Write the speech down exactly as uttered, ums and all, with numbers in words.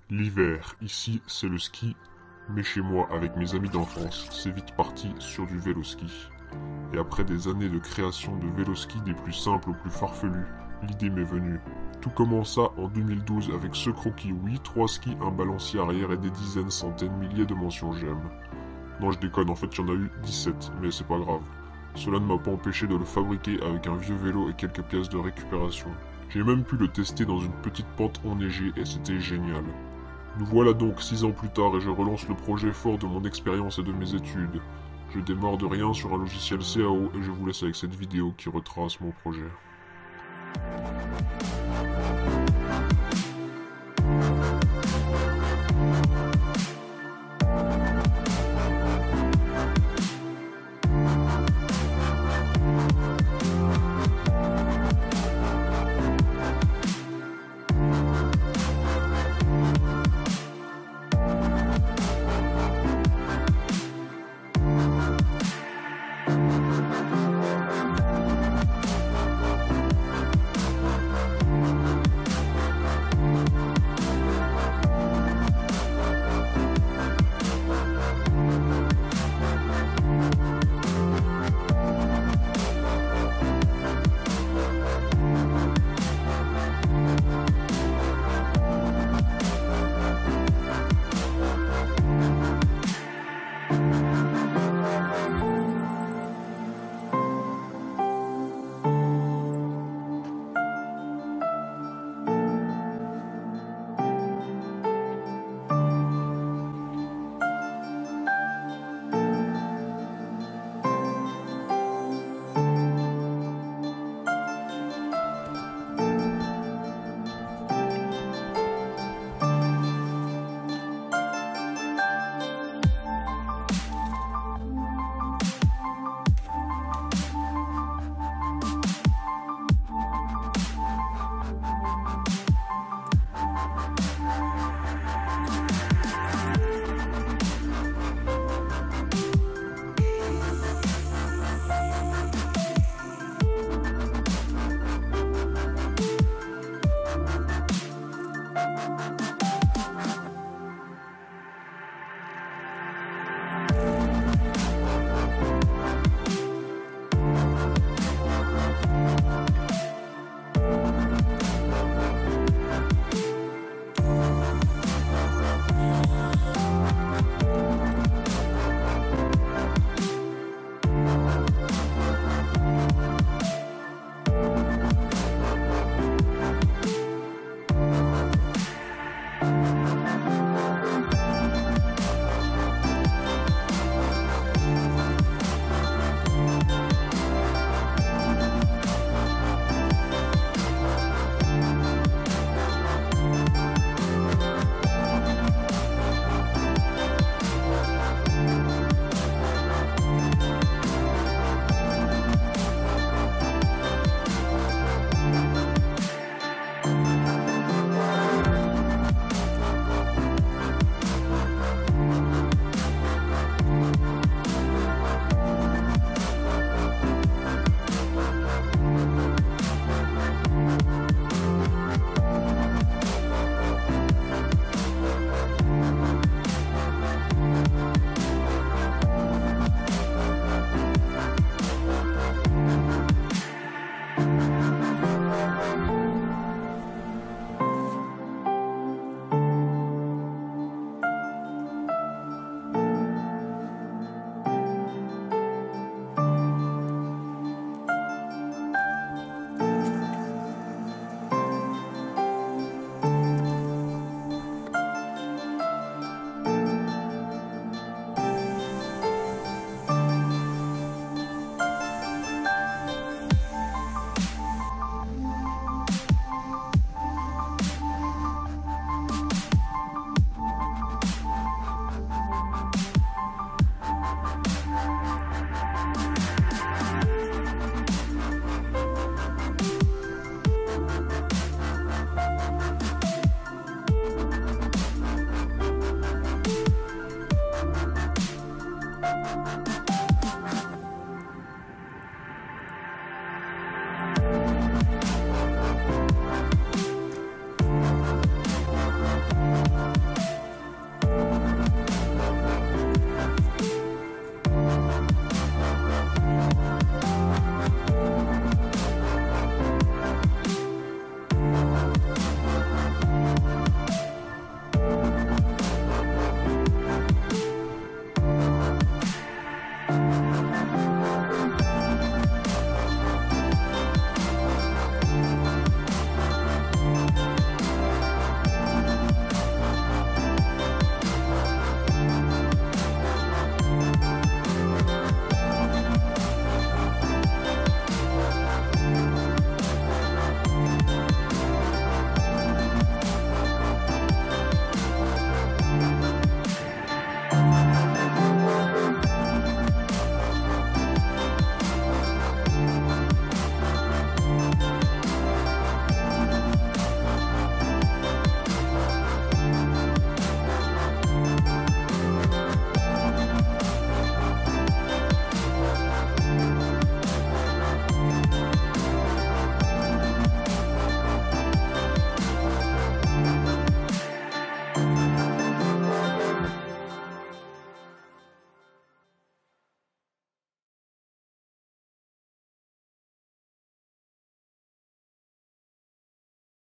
L'hiver, ici, c'est le ski, mais chez moi, avec mes amis d'enfance, c'est vite parti sur du vélo-ski. Et après des années de création de vélo-ski des plus simples aux plus farfelus, l'idée m'est venue. Tout commença en deux mille douze avec ce croquis, oui, trois skis, un balancier arrière et des dizaines, centaines, milliers de mentions j'aime. Non, je déconne, en fait, il y en a eu dix-sept, mais c'est pas grave. Cela ne m'a pas empêché de le fabriquer avec un vieux vélo et quelques pièces de récupération. J'ai même pu le tester dans une petite pente enneigée et c'était génial. Nous voilà donc six ans plus tard et je relance le projet fort de mon expérience et de mes études. Je démarre de rien sur un logiciel C A O et je vous laisse avec cette vidéo qui retrace mon projet. Thank you.